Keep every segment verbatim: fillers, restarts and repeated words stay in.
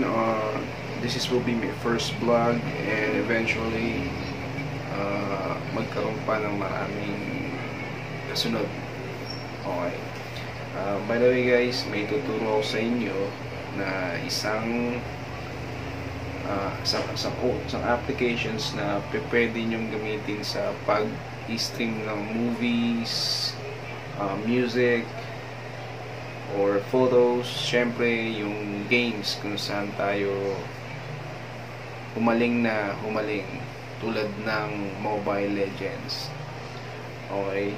again, uh, this is will be my first vlog, and eventually uh, magkaroon pa ng maraming kasunod. Okay. Uh, by the way guys, may tuturo ako sa inyo na isang uh, isang, isang, oh, isang applications na pwede nyong gamitin sa pag-stream ng movies, uh, music, or photos. Syempre yung games kung saan tayo humaling na humaling, tulad ng Mobile Legends. Okay.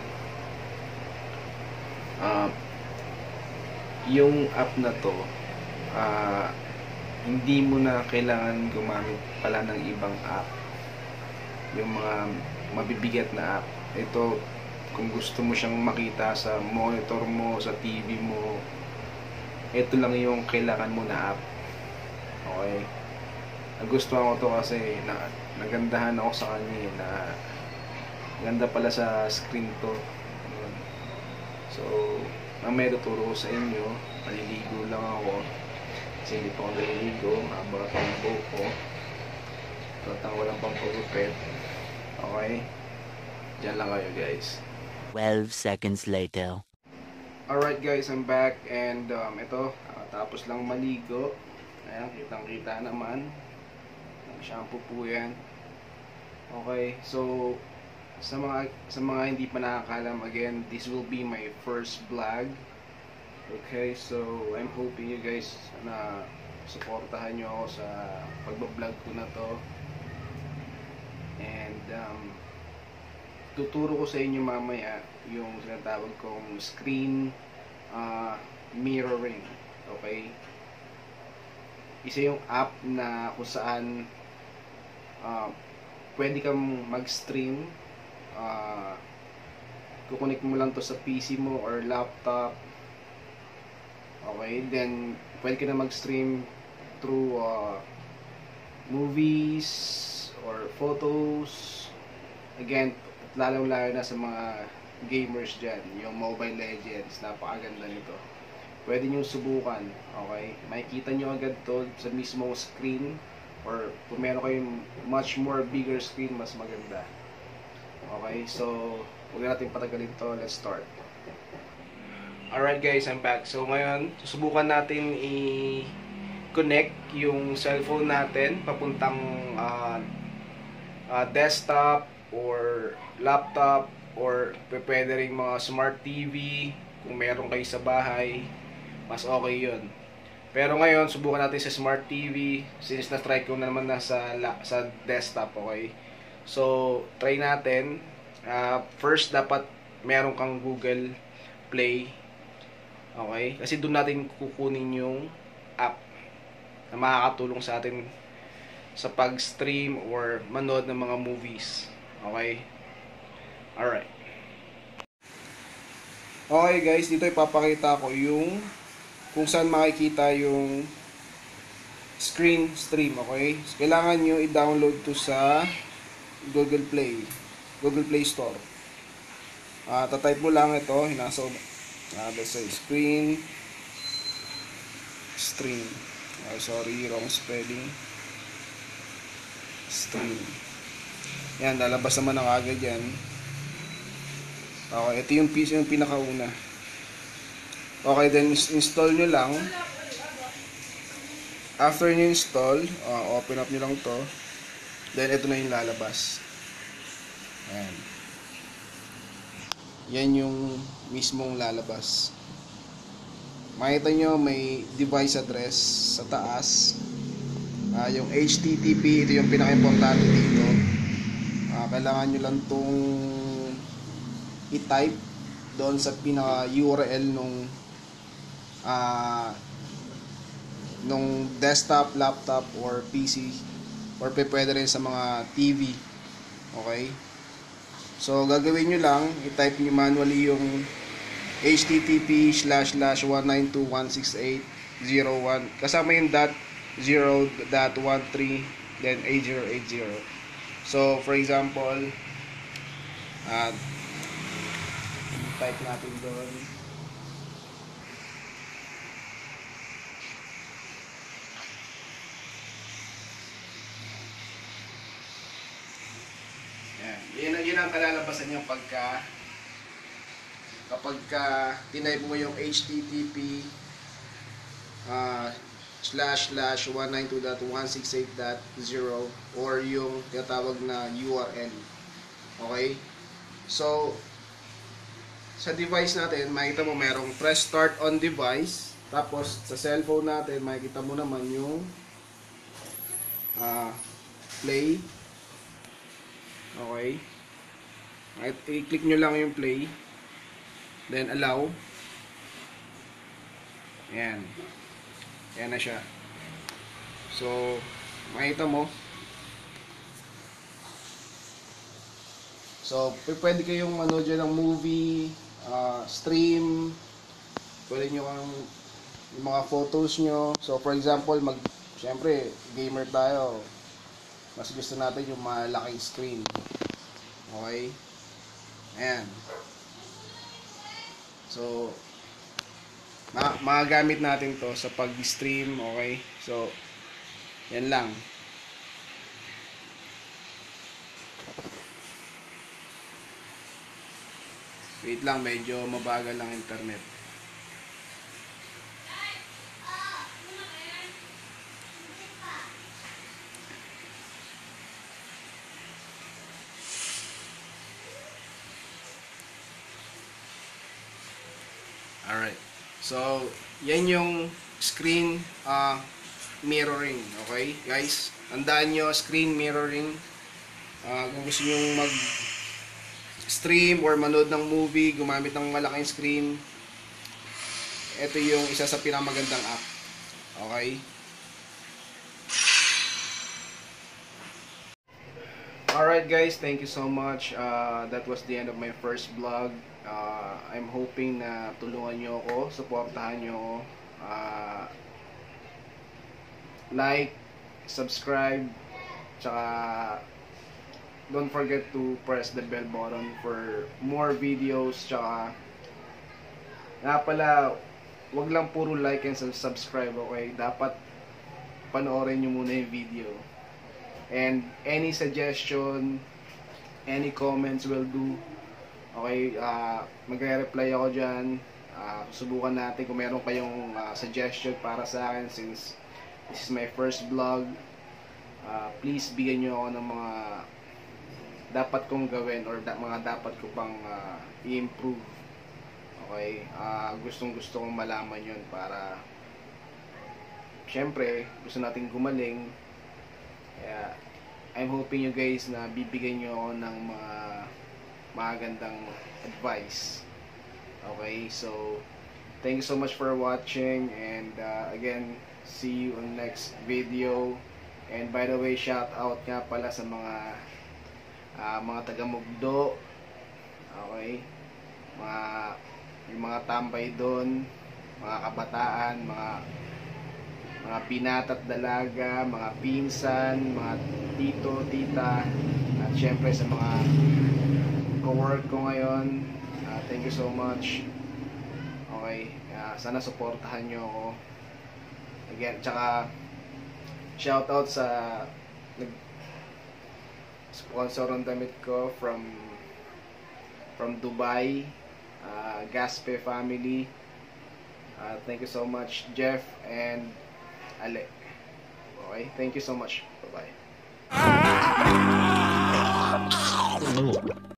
Uh, yung app na to, uh, hindi mo na kailangan gumamit pala ng ibang app, yung mga mabibigat na app. Ito, kung gusto mo siyang makita sa monitor mo, sa T V mo, ito lang yung kailangan mo na app. Okay. Nagustuhan ko to kasi na, nagandahan ako sa kanya, na ganda pala sa screen to. So mamaya tuturo ko sa inyo. Maliligo lang ako kasi hindi pa ako naliligo, haba pa ang buhok ko, tatang walang pang pagupit. Okay, dyan lang kayo guys. twelve seconds later. Alright guys, I'm back, and um, ito, tapos lang maligo. Ayan, kitang kita naman, ng shampoo po yan. Okay, so sa mga sa mga hindi pa nakakalam, again, this will be my first vlog. Okay, so I'm hoping you guys na suportahan nyo ako sa pagbablog ko na to. And um, tuturo ko sa inyo mamaya yung sinatawag kong screen uh, mirroring. Okay, isa yung app na kung saan uh, pwede kang mag-stream. Uh, kukunik mo lang to sa P C mo or laptop. Okay, then pwede ka na mag-stream through uh, movies or photos. Again, lalong-lalo na sa mga gamers dyan, yung Mobile Legends, napakaganda nito. Pwede nyo subukan. Okay, makikita nyo agad to sa mismong screen, or kung meron kayong much more bigger screen, mas maganda. Okay, so huwag natin patagalin to, let's start. Alright guys, I'm back. So ngayon, susubukan natin i-connect yung cellphone natin papuntang uh, uh, desktop or laptop, or pwede rin mga smart T V kung meron kayo sa bahay, mas okay yun. Pero ngayon, subukan natin sa smart T V since na-try ko na naman na sa, sa desktop. Okay, so try natin. Uh, first, dapat meron kang Google Play. Okay, kasi doon natin kukunin yung app na makakatulong sa atin sa pag-stream or manood ng mga movies. Okay, alright. Okay guys, dito ipapakita ko yung kung saan makikita yung screen stream. Okay, so, kailangan nyo i-download to sa Google Play, Google Play Store. Uh, tatype mo lang ito, hinasa uh, let's say screen stream. Uh, sorry, wrong spelling. Stream. Yan, lalabas naman ang agad yan. Okay, ito yung piece, yung pinakauna. Okay, then install nyo lang. After nyo install, uh, open up nyo lang to. Then ito na yung lalabas. Ayan. Yan yung mismong lalabas. Makita nyo may device address sa taas. Uh, yung H T T P, ito yung pinaka-importante dito. Uh, kailangan nyo lang itong i-type doon sa pinaka-U R L nung uh, nung desktop, laptop, or P C, or pwede rin sa mga T V. Okay, so gagawin nyo lang, i-type nyo manually yung H T T P slash slash one nine two dot one six eight dot zero one kasama yung dot zero dot one three then eight zero eight zero. So for example, uh, type natin doon yun ang kalalabasan niyo pagka kapag ka tinype mo yung H T T P uh, slash slash one ninety-two dot one sixty-eight dot zero or yung tinatawag na U R L. Okay? So, sa device natin, makikita mo merong press start on device. Tapos, sa cellphone natin, makikita mo naman yung uh, play. Okay? I-click nyo lang yung play. Then, allow. Ayan. Ayan na siya. So, makita mo. So, pwede kayong manood dyan ng movie, uh, stream. Pwede nyo kang yung mga photos nyo. So, for example, mag, syempre, gamer tayo. Mas gusto natin yung malaking screen. Okay? Ayan. So, ma magagamit natin to sa pag-stream, okay? So, yan lang. Wait lang, medyo mabagal ang internet. Alright. So, yan yung screen uh, mirroring. Okay, guys? Tandaan nyo, screen mirroring. Uh, kung gusto nyo mag-stream or manood ng movie, gumamit ng malaking screen, ito yung isa sa pinamagandang app. Okay? Alright guys, thank you so much. Uh, that was the end of my first vlog. Uh, I'm hoping na tulungan nyo ako, supportahan nyo ako. Uh, like, subscribe, tsaka don't forget to press the bell button for more videos. Tsaka nga pala, wag lang puro like and subscribe, okay? Dapat panoorin nyo muna yung video. And any suggestion, any comments will do. Okay, uh, magre-reply ako dyan. Uh, subukan natin kung meron kayong uh, suggestion para sa akin since this is my first vlog. Uh, please bigyan nyo ako ng mga dapat kong gawin or da mga dapat ko pang uh, i-improve. Okay, uh, gustong gusto kong malaman yun para syempre gusto nating gumaling. Kaya I'm hoping you guys na bibigyan nyo ako ng mga magandang advice. Okay, so thank you so much for watching, and uh, again, see you on next video. And by the way, shout out nga pala sa mga uh, mga taga-Mugdo. Okay, mga yung mga tambay doon, mga kabataan, mga mga binata't dalaga, mga pinsan, mga tito, tita, at syempre sa mga co-work ko ngayon. Uh, thank you so much. Okay, uh, sana suportahan nyo ako. Again, tsaka shout out sa sponsor ng damit ko from from Dubai, uh, Gaspe family. Uh, thank you so much, Jeff and Ale. Okay, thank you so much. Bye-bye.